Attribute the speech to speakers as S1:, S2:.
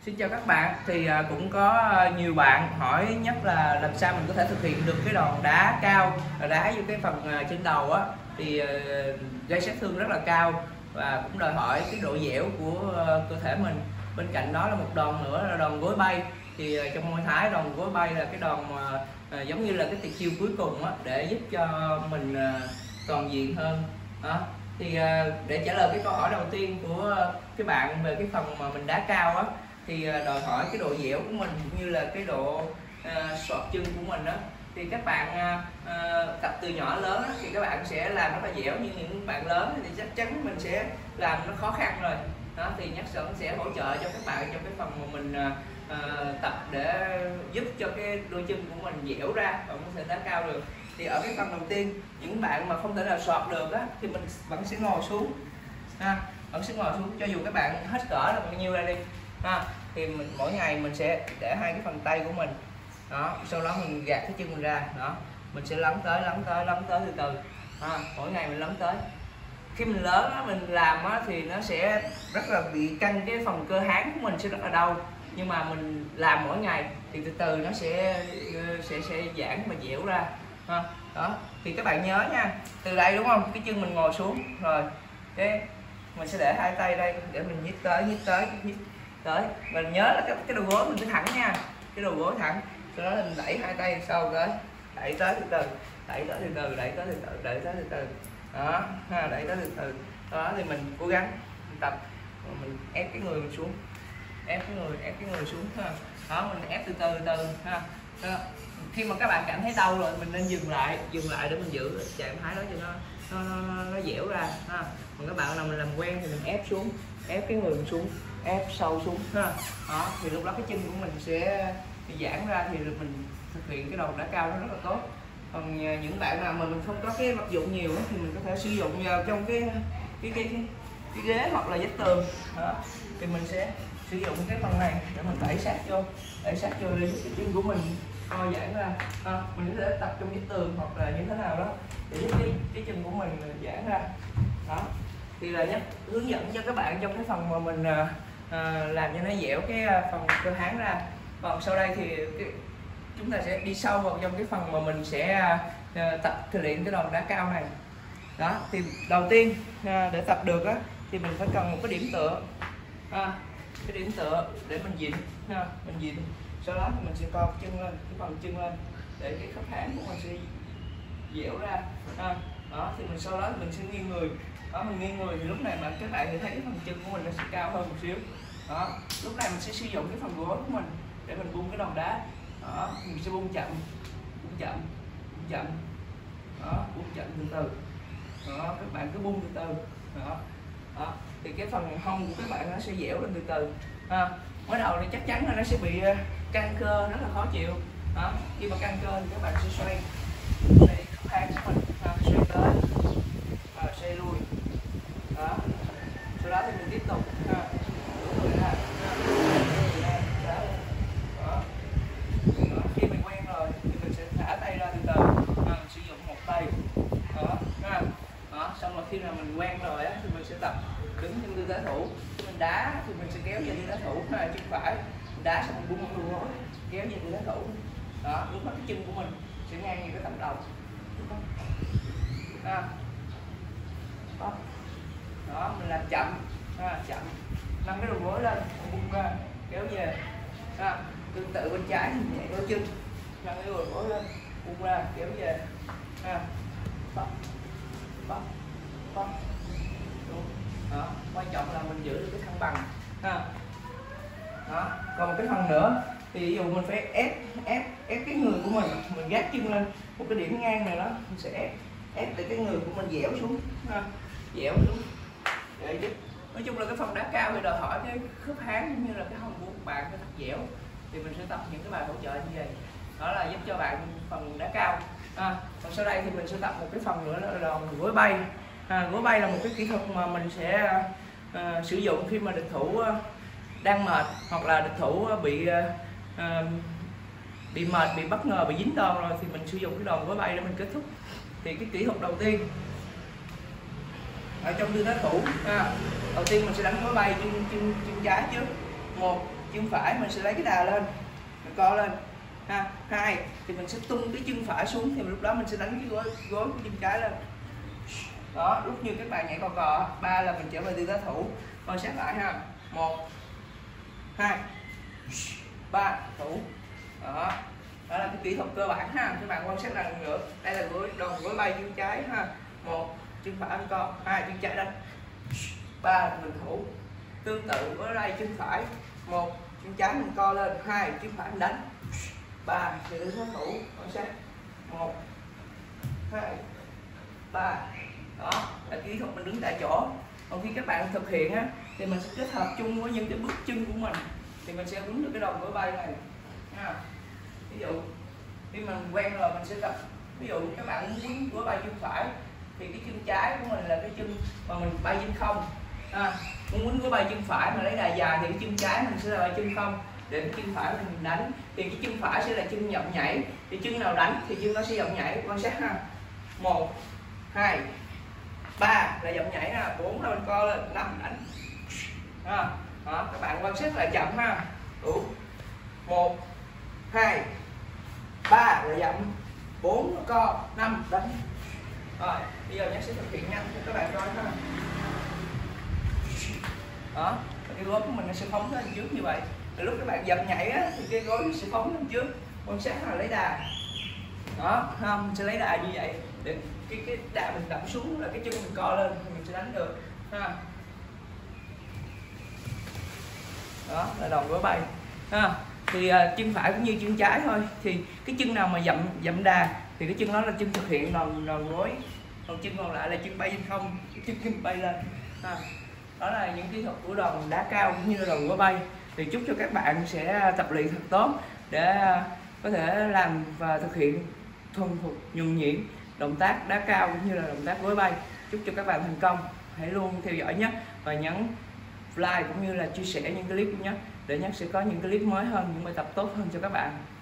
S1: Xin chào các bạn. Thì cũng có nhiều bạn hỏi nhất là làm sao mình có thể thực hiện được cái đòn đá cao, đá vô cái phần trên đầu á, thì gây sát thương rất là cao và cũng đòi hỏi cái độ dẻo của cơ thể mình. Bên cạnh đó là một đòn nữa là đòn gối bay. Thì trong Muay Thái, đòn gối bay là cái đòn giống như là cái tuyệt chiêu cuối cùng á, để giúp cho mình toàn diện hơn đó. Thì để trả lời cái câu hỏi đầu tiên của cái bạn về cái phần mà mình đá cao á, thì đòi hỏi cái độ dẻo của mình cũng như là cái độ xoạc chân của mình đó. Thì các bạn tập từ nhỏ lớn đó, thì các bạn sẽ làm rất là dẻo, nhưng những bạn lớn thì chắc chắn mình sẽ làm nó khó khăn rồi đó. Thì Nhất sẽ hỗ trợ cho các bạn trong cái phần mà mình tập để giúp cho cái đôi chân của mình dẻo ra và có thể đá cao được. Thì ở cái phần đầu tiên, những bạn mà không thể nào xoạc được á, thì mình vẫn sẽ ngồi xuống ha, vẫn sẽ ngồi xuống cho dù các bạn hết cỡ là bao nhiêu ra đi ha. Thì mình mỗi ngày mình sẽ để hai cái phần tay của mình đó, sau đó mình gạt cái chân mình ra đó, mình sẽ lấn tới từ từ ha. Mỗi ngày mình lấn tới. Khi mình lớn á, mình làm á, thì nó sẽ rất là bị căng cái phần cơ háng của mình, sẽ rất là đau, nhưng mà mình làm mỗi ngày thì từ từ nó sẽ giãn và dẻo ra ha. Đó thì các bạn nhớ nha, từ đây đúng không, cái chân mình ngồi xuống rồi cái mình sẽ để hai tay đây để mình nhích tới. Mình nhớ là cái đầu gối mình cứ thẳng nha, cái đầu gối thẳng, sau đó mình đẩy hai tay sau tới, đẩy tới từ từ, đẩy tới từ từ, đẩy tới từ từ đó ha, đẩy tới từ từ. Đó thì mình cố gắng mình tập, mình ép cái người mình xuống, ép cái người xuống ha. Đó mình ép từ từ ha. Đó. Khi mà các bạn cảm thấy đau rồi mình nên dừng lại để mình giữ trạng thái đó cho nó dẻo ra ha. Còn các bạn nào mình làm quen thì mình ép xuống, ép cái người mình xuống, ép sâu xuống ha. Đó thì lúc đó cái chân của mình sẽ giãn ra, thì mình thực hiện cái đòn đá cao nó rất là tốt. Còn những bạn nào mà mình không có cái vật dụng nhiều thì mình có thể sử dụng vào trong cái ghế hoặc là vách tường đó. Thì mình sẽ sử dụng cái phần này để mình đẩy sát vô để cái chân của mình co giãn ra à. Mình có thể tập trong vách tường hoặc là như thế nào đó để giúp cái chân của mình giãn ra đó. Thì là Nhất hướng dẫn cho các bạn trong cái phần mà mình làm cho nó dẻo cái phần cơ háng ra. Còn sau đây thì chúng ta sẽ đi sâu vào trong cái phần mà mình sẽ tập thực luyện cái đòn đá cao này đó. Thì đầu tiên để tập được á, thì mình phải cần một cái điểm tựa cái điểm tựa để mình dịnh mình dịnh, sau đó mình sẽ co chân lên, cái phần chân lên để cái khớp háng của mình sẽ dẻo ra đó. Thì mình sau đó mình sẽ nghiêng người đó, mình nghiêng người thì lúc này mà các bạn sẽ thấy cái phần chân của mình nó sẽ cao hơn một xíu đó. Lúc này mình sẽ sử dụng cái phần gối của mình để mình bung cái đòn đá đó. Mình sẽ bung chậm đó, bung chậm từ từ đó, các bạn cứ bung từ từ đó. Đó thì cái phần hông của các bạn nó sẽ dẻo lên từ từ ha. Mới đầu thì chắc chắn là nó sẽ bị căng cơ, rất là khó chịu đó. Khi mà căng cơ thì các bạn sẽ xoay khớp háng của mình xoay tới và xoay lui đó. Sau đó thì mình tiếp tục khi mình quen rồi thì mình sẽ thả tay ra từ từ mình sử dụng một tay đó. Xong rồi khi nào mình quen rồi á, thì mình sẽ tập đứng trên tư thế thủ. Khi mình đá thì mình sẽ kéo về tư thế thủ, chân phải mình đá xong mình bung cái gối kéo về tư thế thủ đó. Lúc đó cái chân của mình sẽ ngang như cái tấm đầu đó. Mình làm chậm chậm, nâng cái đầu gối lên, bung ra kéo về tương tự bên trái nhẹ đôi chân, nâng cái đầu gối lên, bung ra kéo về đó. Quan trọng là mình giữ được cái thăng bằng đó. Còn một cái phần nữa thì ví dụ mình phải ép cái người của mình gác chân lên một cái điểm ngang này đó, mình sẽ ép để cái người của mình dẻo xuống dẻo xuống để giúp. Nói chung là cái phần đá cao thì đòi hỏi cái khớp háng cũng như là cái hông của các bạn phải thật dẻo, thì mình sẽ tập những cái bài hỗ trợ như vậy đó, là giúp cho bạn phần đá cao Còn sau đây thì mình sẽ tập một cái phần nữa là đòn gối bay. Gối bay là một cái kỹ thuật mà mình sẽ sử dụng khi mà địch thủ đang mệt, hoặc là địch thủ bị mệt, bị bất ngờ, bị dính đòn rồi, thì mình sử dụng cái đòn gối bay để mình kết thúc. Thì cái kỹ thuật đầu tiên ở trong tư thế thủ đầu tiên mình sẽ đánh gối bay chân trái trước, 1 chân phải mình sẽ lấy cái đà lên, mình co lên ha. 2 thì mình sẽ tung cái chân phải xuống, thì lúc đó mình sẽ đánh cái gối của chân trái lên. Đó, lúc như các bạn nhảy cò cò. 3 là mình trở về tư thế thủ. Quan sát lại ha. 1 2 3 thủ. Đó. Đó là cái kỹ thuật cơ bản ha. Các bạn quan sát lần nữa. Đây là đòn gối bay chân trái ha. 1 chân phải anh co, 2 chân trái đánh. 3 mình thủ. Tương tự với đây chân phải, 1 chân trái mình co lên, 2 chân phải mình đánh. 3 thì tư thế thủ. Quan sát. 1 2 3. Đó là kỹ thuật mình đứng tại chỗ. Còn khi các bạn thực hiện á thì mình sẽ kết hợp chung với những cái bước chân của mình thì mình sẽ đứng được cái đòn gối bay này nha. Ví dụ khi mình quen rồi mình sẽ tập, ví dụ các bạn muốn quấn gối bay chân phải thì cái chân trái của mình là cái chân mà mình bay trên không. Muốn quấn gối bay chân phải mà lấy đà dài thì cái chân trái mình sẽ là bay chân không, để cái chân phải mình đánh thì cái chân phải sẽ là chân dậm nhảy, thì chân nào đánh thì chân nó sẽ dậm nhảy. Quan sát ha. 1 2 3 là dậm nhảy ha, 4 là mình co lên, 5 đánh. Đó, các bạn quan sát là chậm ha. Đủ. 1 2 3 là dậm, 4 là co, 5 đánh. Rồi, bây giờ nhé sẽ thực hiện nhanh cho các bạn coi ha. Đó, cái gối của mình nó sẽ phóng lên trước như vậy. Và lúc các bạn dậm nhảy á, thì cái gối sẽ phóng lên trước. Quan sát là lấy đà. Đó, không, mình sẽ lấy đà như vậy để cái đà mình đập xuống là cái chân mình co lên thì mình sẽ đánh được ha. Đó là đòn gối bay ha. Thì chân phải cũng như chân trái thôi, thì cái chân nào mà dậm đà thì cái chân đó là chân thực hiện đòn gối, còn chân còn lại là chân bay trên không, cái chân bay lên ha. Đó là những kỹ thuật của đòn đá cao cũng như là đòn gối bay. Thì chúc cho các bạn sẽ tập luyện thật tốt để có thể làm và thực hiện thuần thục nhuần nhuyễn động tác đá cao cũng như là động tác gối bay. Chúc cho các bạn thành công. Hãy luôn theo dõi nhé, và nhấn like cũng như là chia sẻ những clip nhé, để nhé sẽ có những clip mới hơn, những bài tập tốt hơn cho các bạn.